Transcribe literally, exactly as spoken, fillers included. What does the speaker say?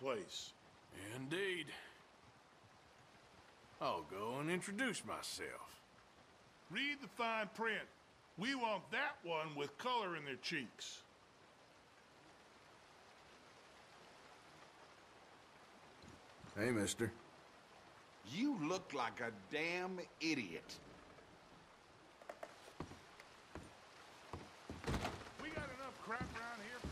place. Indeed. I'll go and introduce myself. Read the fine print. We want that one with color in their cheeks. Hey, mister. You look like a damn idiot. We got enough crap around here